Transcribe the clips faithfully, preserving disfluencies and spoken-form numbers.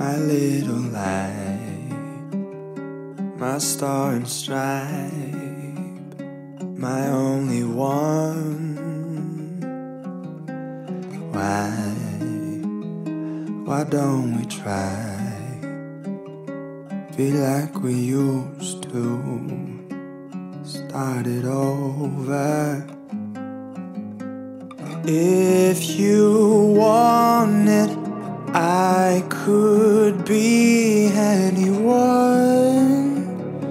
my little light, my star and stripe, my only one. Why, why don't we try, be like we used to, start it over? If you want it, I could be anyone,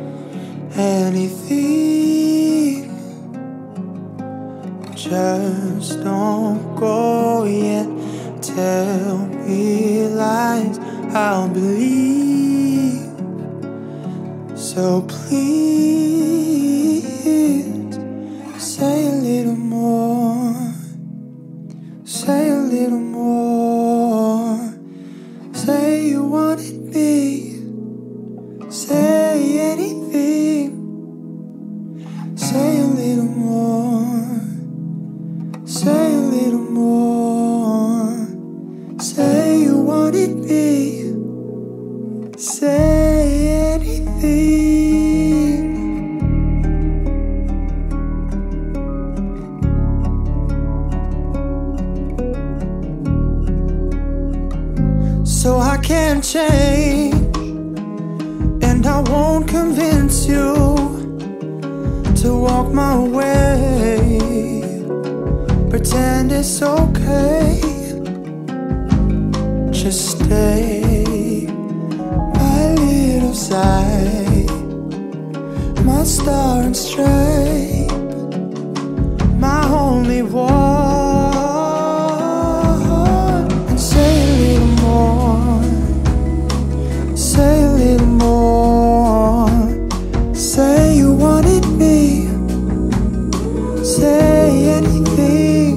anything. Just don't go yet. Tell me lies, I'll believe. So please, say a little more, say a little more. Say you wanted me, say anything. Say a little more, say a little more. Say you wanted me, say anything. So I can't change, and I won't convince you to walk my way. Pretend it's okay, just stay. My little sigh, my star and stripe, my only one. And say a little more, say a little more. Say you wanted me, say anything.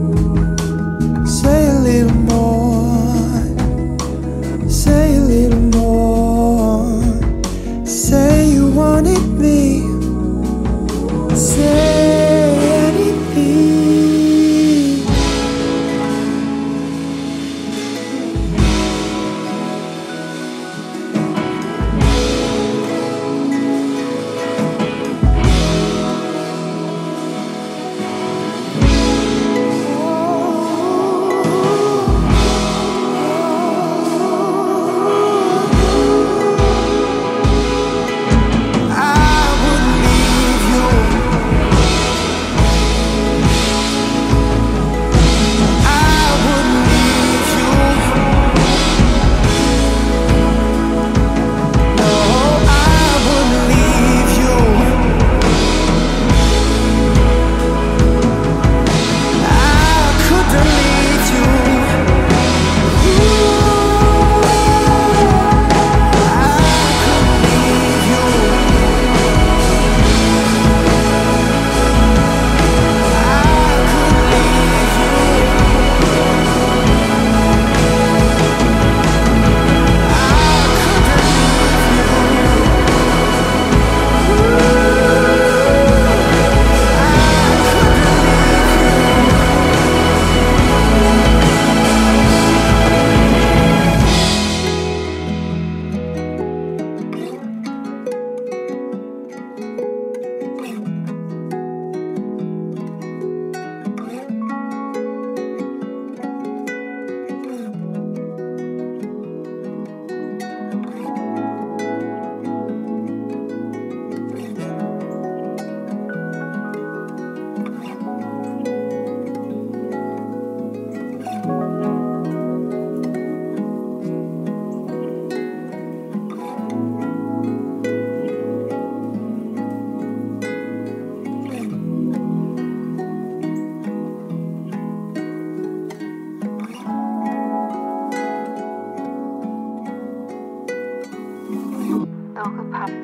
Say a little more, say a little more. Say you wanted me, say anything. Pop